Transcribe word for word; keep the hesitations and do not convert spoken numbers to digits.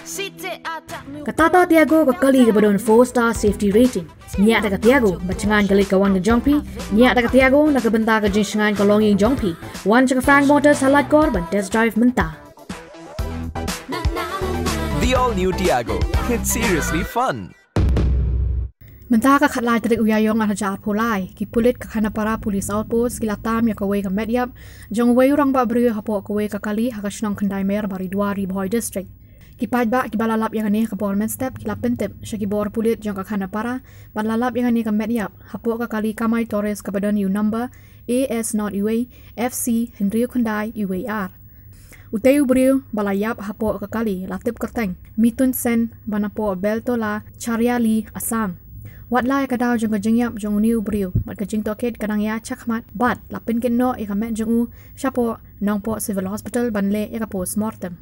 Katata Tiago kakali kepadon four star safety rating. Niat tak Tiago bacengan kali kawan ke jongpi. Niat tak Tiago nak kebentar ke jensengan kolonging jongpi. Wan cek Frank Motors halat korban test drive mentah. The all new Tiago. It's seriously fun. Mentah ka khatlai tarik uyayong at hajar polai. Ki pulit ka khana para police outpost kilatam ya kawai ka medyap. Jong way Rangbah beri Hapoh kawai ka kali haka Shillong Khandai Mer bari dua Ri Boy district. Ki pajba ki balalap yang ani ka Borman step ki lapentep sya ki bor pulit jong ka khana para balalap yang ani ka medyap Hapoh ka kali kamai Torres ka badan u number A S not U A F C Henry Khandai U A R. Uteu beriu balayap Hapoh ka kali latip kerteng mitun sen banapo beltola Chariali Assam. Watlai kadau jong jengyap jong niu beriu mat ka jing toket kadang ya chakmat bat lapin ken no ya ka met jong u syapo nongpo civil hospital banle ya ka post mortem.